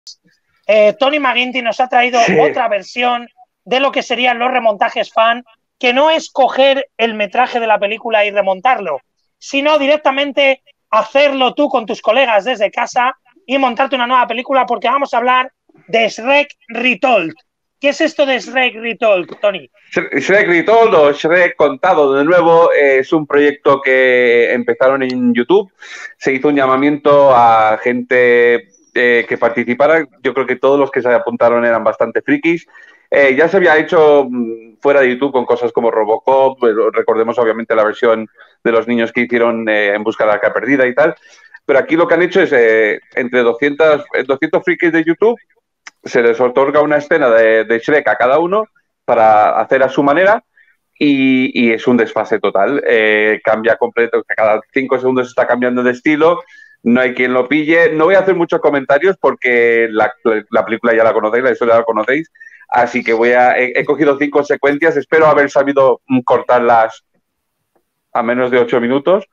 Tony McGuinty nos ha traído otra versión de lo que serían los remontajes fan, que no es coger el metraje de la película y remontarlo, sino directamente hacerlo tú con tus colegas desde casa y montarte una nueva película, porque vamos a hablar de Shrek Retold. ¿Qué es esto de Shrek Retold, Tony? Shrek Retold o Shrek Contado de nuevo es un proyecto que empezaron en YouTube. Se hizo un llamamiento a gente que participara. Yo creo que todos los que se apuntaron eran bastante frikis. Ya se había hecho fuera de YouTube con cosas como Robocop, recordemos obviamente la versión de los niños que hicieron En busca de la arca perdida y tal, pero aquí lo que han hecho es entre 200 frikis de YouTube se les otorga una escena de Shrek a cada uno para hacer a su manera y es un desfase total, cambia completo, cada 5 segundos está cambiando de estilo, no hay quien lo pille. No voy a hacer muchos comentarios porque la película ya la conocéis, la historia la conocéis. Así que he cogido 5 secuencias, espero haber sabido cortarlas a menos de 8 minutos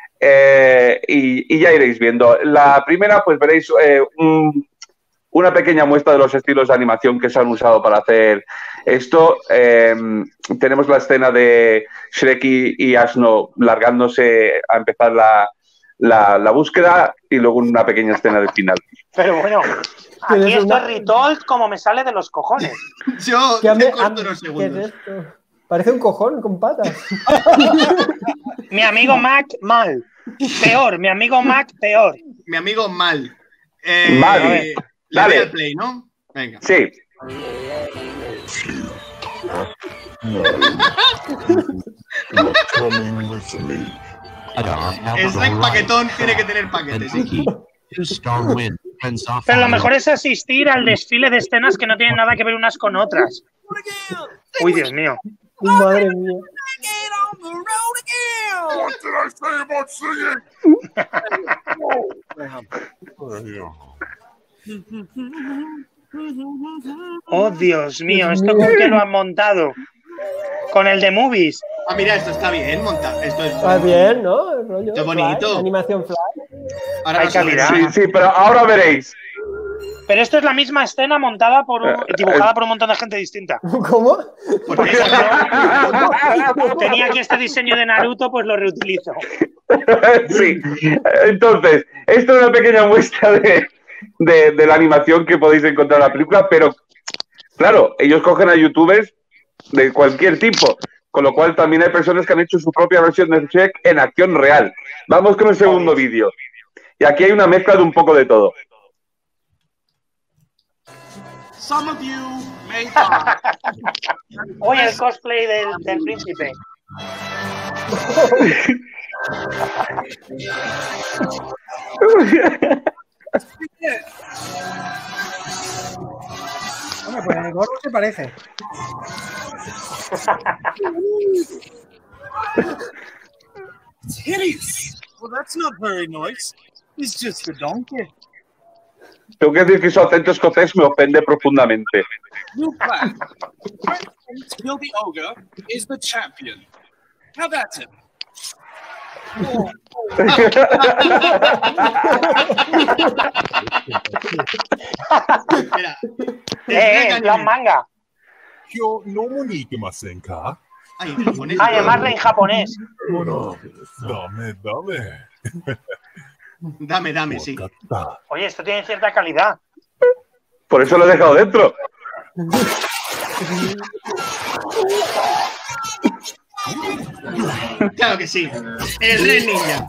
y ya iréis viendo. La primera, pues veréis una pequeña muestra de los estilos de animación que se han usado para hacer esto. Tenemos la escena de Shrek y Asno largándose a empezar la búsqueda y luego una pequeña escena del final. Pero bueno, aquí esto es Retold como me sale de los cojones. Yo te corto unos segundos. ¿Qué es esto? Parece un cojón con patas. Mi amigo Mac, mal. Peor, mi amigo Mac, peor. Mi amigo mal. Mal. Dale. Al play, ¿no? Venga. Sí. Shrek paquetón tiene que tener paquetes. ¿Sí? Pero lo mejor es asistir al desfile de escenas que no tienen nada que ver unas con otras. Uy, Dios mío. Madre mía. Oh, Dios mío, ¿esto con qué lo han montado? Con el de Movies. Ah, mira, esto está bien montado. Esto es Está bien, ¿no? El rollo qué bonito. Fly, animación fly. Ahora Hay no se ve. calidad. Sí, pero ahora veréis. Pero esto es la misma escena montada dibujada por un montón de gente distinta. ¿Cómo? Porque yo tenía aquí este diseño de Naruto, pues lo reutilizo. Sí. Entonces, esto es una pequeña muestra de la animación que podéis encontrar en la película, pero claro, ellos cogen a youtubers de cualquier tipo, con lo cual también hay personas que han hecho su propia versión de Shrek en acción real. Vamos con el segundo vídeo. Y aquí hay una mezcla de un poco de todo. Some of you may Hoy el cosplay del príncipe. Hombre, pues el gorro se parece. It's hideous. Well, that's not very nice. He's just a donkey. Tengo que decir que su acento escocés me ofende profundamente. Look back. Kill the ogre is the champion. Have at him. Mira, la manga. Yo no moniquemasen ka. Ay, japonés. Ay, además en japonés. Bueno, Dame, sí. Oye, esto tiene cierta calidad. Por eso lo he dejado dentro. Claro que sí. El Rey Ninja.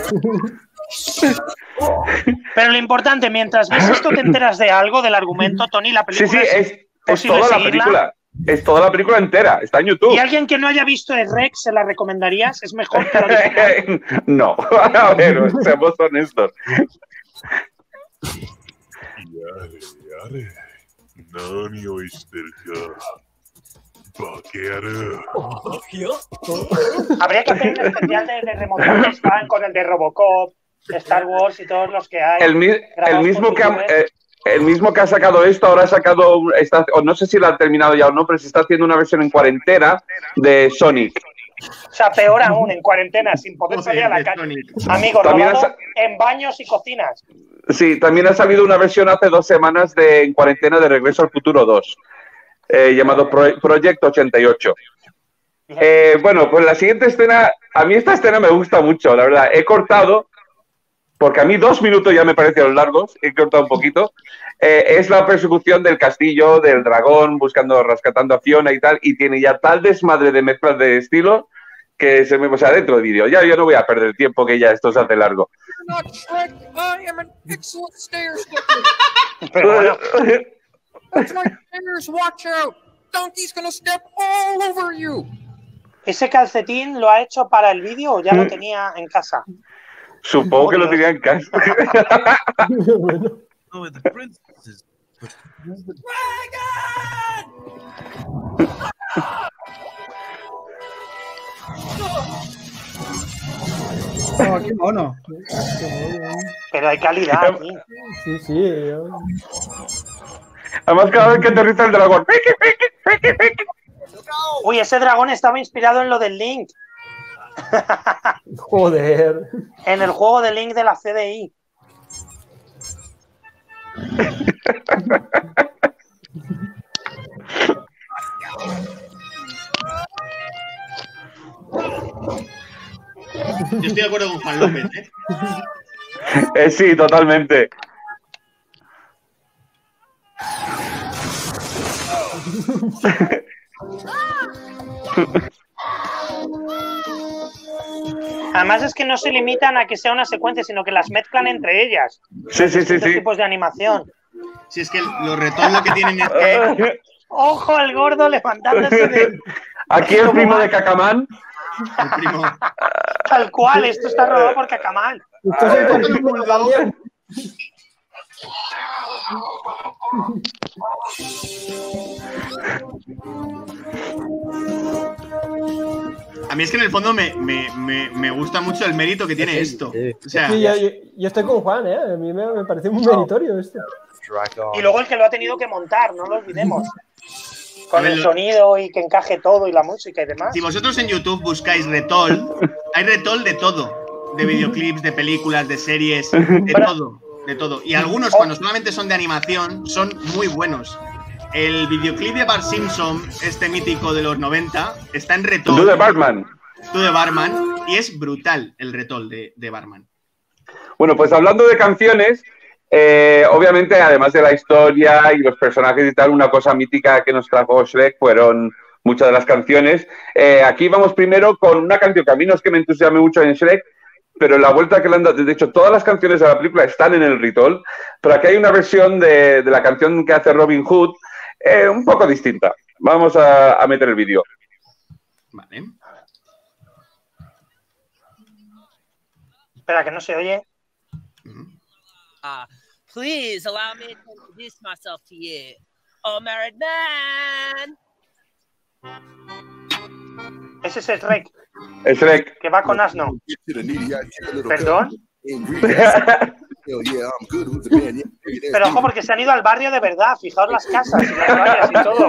Pero lo importante, mientras ves esto te enteras de algo, del argumento, Tony, la Sí, película es posible toda la seguirla. película. Es toda la película entera. Está en YouTube. ¿Y alguien que no haya visto el Rex se la recomendarías? ¿Es mejor que la original? No. A ver, seamos honestos. Yare. Nani o isteru Habría que hacer un especial de remontajes fan con el de Robocop, Star Wars y todos los que hay. El mismo que ha sacado esto, ahora ha sacado, o no sé si lo ha terminado ya o no, pero se está haciendo una versión en cuarentena de Sonic. O sea, peor aún, en cuarentena, sin poder salir a la Joder, calle. Tony. Amigo, También rodado en baños y cocinas. Sí, también ha salido una versión hace 2 semanas de En cuarentena de Regreso al Futuro 2, llamado Project 88. Bueno, pues la siguiente escena, a mí esta escena me gusta mucho, la verdad. He cortado, porque a mí 2 minutos ya me parecieron largos, he cortado un poquito. Es la persecución del castillo, del dragón, rescatando a Fiona y tal, y tiene ya tal desmadre de mezclas de estilo que se me... O sea, dentro del vídeo. Ya yo no voy a perder tiempo, que ya esto se hace largo. Not Shrek. I am an excellent stair stepper. Pero bueno, Watch my stairs. Watch out. Donkey's gonna step all over you. ¿ese calcetín lo ha hecho para el vídeo o ya lo tenía en casa? Supongo que lo tenía en casa. Bueno, Oh, the princess. Oh, qué mono. Pero hay calidad aquí. sí, sí. Además, cada vez que aterriza el dragón. Uy, ese dragón estaba inspirado en lo del Link, Joder. en el juego de Link de la CDI. Yo estoy de acuerdo con Juan López, ¿eh? Sí, totalmente. Además es que no se limitan a que sea una secuencia, sino que las mezclan entre ellas. Sí, sí, sí, Estos sí. tipos de animación. Si es que los retos lo que tienen es que ¡Ojo, el gordo levantándose de... Aquí el primo de Cacamán. el primo. Tal cual, esto está rodado por Cacamán. Esto es el capítulo también. A mí es que en el fondo me gusta mucho el mérito que tiene esto. O sea, Sí, yo estoy con Juan, ¿eh? A mí me parece muy meritorio esto. Y luego el que lo ha tenido que montar, no lo olvidemos. Con A ver, el sonido y que encaje todo y la música y demás. si vosotros en YouTube buscáis Retol, hay Retol de todo. De videoclips, de películas, de series, de todo. De todo. Y algunos, cuando solamente son de animación, son muy buenos. El videoclip de Bart Simpson, este mítico de los 90, está en Retol. Tú de Batman. Tú de Barman. Y es brutal el Retol de Barman. Bueno, pues hablando de canciones, obviamente, además de la historia y los personajes y tal, una cosa mítica que nos trajo Shrek fueron muchas de las canciones. Aquí vamos primero con una canción que a mí no es que me entusiasme mucho en Shrek, pero la vuelta que le han dado, de hecho, todas las canciones de la película están en el Retol, pero aquí hay una versión de la canción que hace Robin Hood, un poco distinta. Vamos a meter el vídeo. Vale. Espera, que no se oye. Please allow me to introduce myself to you. Oh, married man. Ese es Shrek, Es Shrek. que va con asno. ¿Perdón? Pero ojo, porque se han ido al barrio de verdad. Fijaos las casas y las vallas y todo.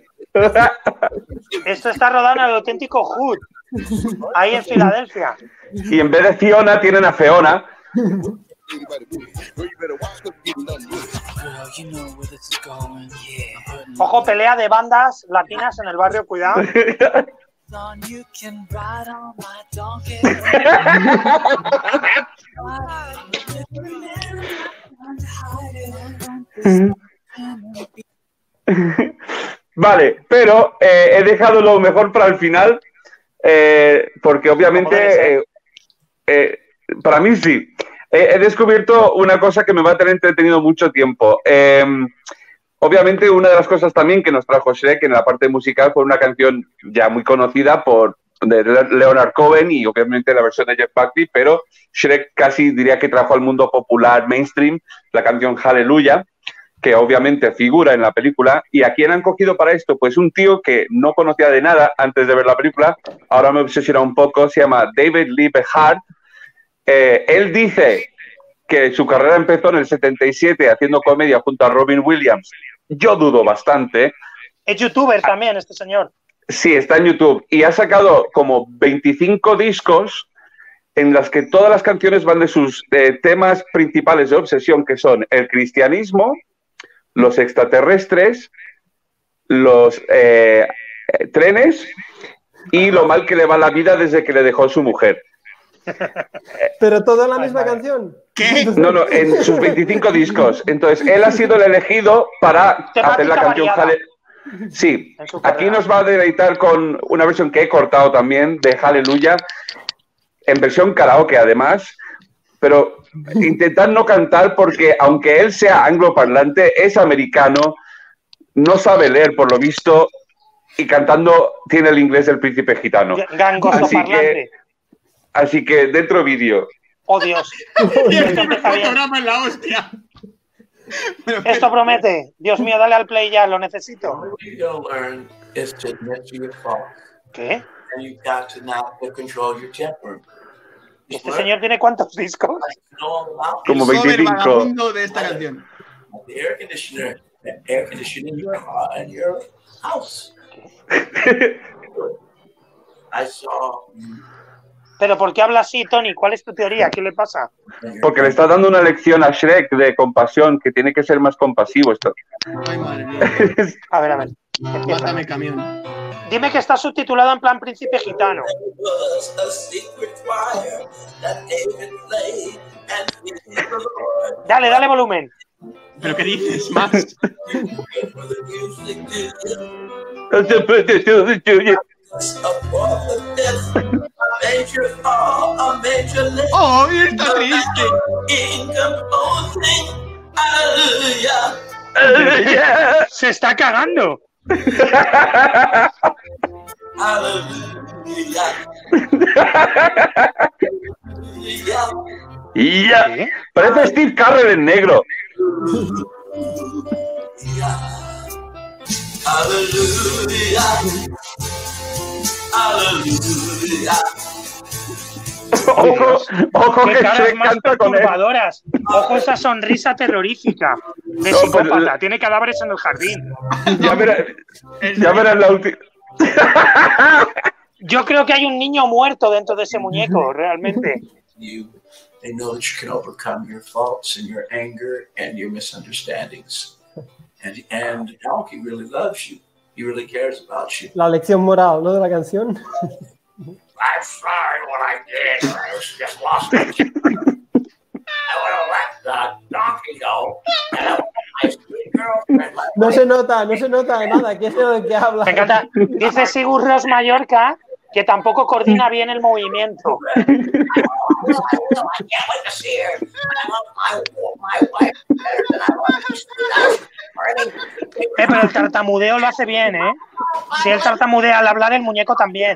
Esto está rodado en el auténtico Hood, ahí en Filadelfia. Y en vez de Fiona, tienen a Feona. Ojo, pelea de bandas latinas en el barrio, cuidado. Vale, pero he dejado lo mejor para el final, porque obviamente, para mí sí. He descubierto una cosa que me va a tener entretenido mucho tiempo. Obviamente, una de las cosas también que nos trajo Shrek en la parte musical fue una canción ya muy conocida de Leonard Cohen y obviamente la versión de Jeff Buckley, pero Shrek casi diría que trajo al mundo popular mainstream la canción Hallelujah, que obviamente figura en la película. ¿Y a quién han cogido para esto? Pues un tío que no conocía de nada antes de ver la película, ahora me obsesiona un poco, se llama David Lee Behart. Él dice que su carrera empezó en el 77 haciendo comedia junto a Robin Williams. Yo dudo bastante. Es youtuber también, este señor. Sí, está en YouTube. Y ha sacado como 25 discos en las que todas las canciones van de sus temas principales de obsesión, que son el cristianismo, los extraterrestres, los trenes y lo mal que le va la vida desde que le dejó su mujer. ¿Pero toda la misma canción? ¿Qué? No, en sus 25 discos. Entonces, él ha sido el elegido para hacer la canción variada. Sí, En su aquí carrera. nos va a deleitar con una versión que he cortado también de Hallelujah, en versión karaoke además, pero intentad no cantar porque aunque él sea angloparlante, es americano, no sabe leer por lo visto y cantando tiene el inglés del príncipe gitano. Gangoso parlante. Así que dentro vídeo. Oh, Dios. Y Esto el empieza bien. fotograma en la hostia. Pero, Esto promete. Dios mío, dale al play ya, lo necesito. What you gotta learn is to admit to your faults. ¿Qué? And you've got to now control your temper. ¿Este señor tiene cuántos discos? Como el cover 25. vagabundo de esta canción. The air conditioning in your car and your house. I saw. ¿Pero por qué habla así, Tony? ¿Cuál es tu teoría? ¿Qué le pasa? Porque le está dando una lección a Shrek de compasión, que tiene que ser más compasivo esto. Ay, madre mía. A ver, a ver. Empieza. Mátame, camión. Dime que está subtitulado en plan príncipe gitano. Dale, dale volumen. ¿Pero qué dices? Más. Oh, está triste. Se está cagando. Y ya. Parece Steve Carell en negro. Ojo Qué que caras Shrek más canta con él. perturbadoras. Ojo esa sonrisa terrorífica de No, psicópata. pero- Tiene cadáveres en el jardín. Ya verás la última. Yo creo que hay un niño muerto dentro de ese muñeco, realmente. They know that you can overcome your faults and your anger and your misunderstandings. And Donkey really loves you. He really cares about you. La lección moral, ¿no? De la canción. I'm sorry what I did. I just lost my temper. I would have let the donkey go. And I would have my sweet girlfriend. No se nota nada. ¿Qué es de qué habla? Me encanta. Dice Sigur Ros Mallorca que tampoco coordina bien el movimiento. I can't wait to see her. I love my wife better than I love you. Pero el tartamudeo lo hace bien, ¿eh? Si él tartamudea al hablar, el muñeco también.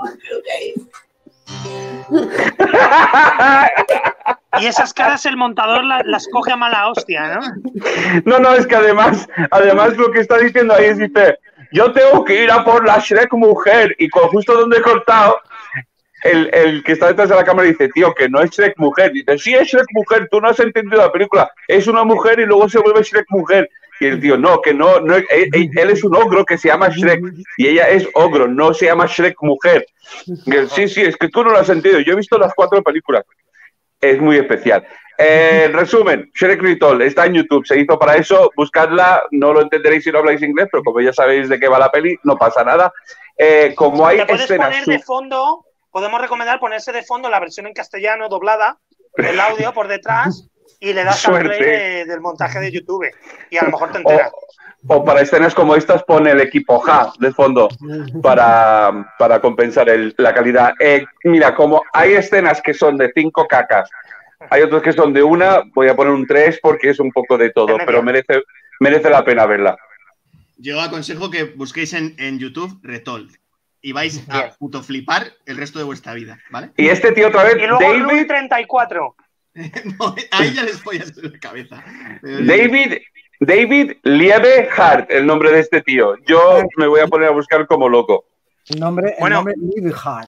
Y esas caras el montador las coge a mala hostia, ¿no? No, es que además lo que está diciendo ahí es, dice, yo tengo que ir a por la Shrek mujer. Y justo donde he cortado, el que está detrás de la cámara dice, tío, que no es Shrek mujer. Dice, sí es Shrek mujer, tú no has entendido la película. Es una mujer y luego se vuelve Shrek mujer. Y el tío, no, él es un ogro que se llama Shrek. Y ella es ogro, no se llama Shrek mujer. Y él, sí, es que tú no lo has entendido. Yo he visto las 4 películas. Es muy especial. En resumen, Shrek Retold está en YouTube, se hizo para eso, buscadla, no lo entenderéis si no habláis inglés, pero como ya sabéis de qué va la peli, no pasa nada. Como hay Te puedes escenas... poner de fondo, podemos recomendar ponerse de fondo la versión en castellano doblada, el audio por detrás, y le das al Suerte. play del montaje de YouTube. Y a lo mejor te enteras. O para escenas como estas pone el equipo Ja de fondo para compensar la calidad. Mira, como hay escenas que son de 5 cacas, hay otras que son de 1, voy a poner un 3 porque es un poco de todo, pero merece la pena verla. Yo aconsejo que busquéis en YouTube Retold y vais a puto flipar el resto de vuestra vida, ¿vale? Y este tío otra vez, Y luego Rule 34. No, ahí ya les voy a hacer la cabeza. David Liebehart, el nombre de este tío. Yo me voy a poner a buscar como loco. El nombre Liebehart.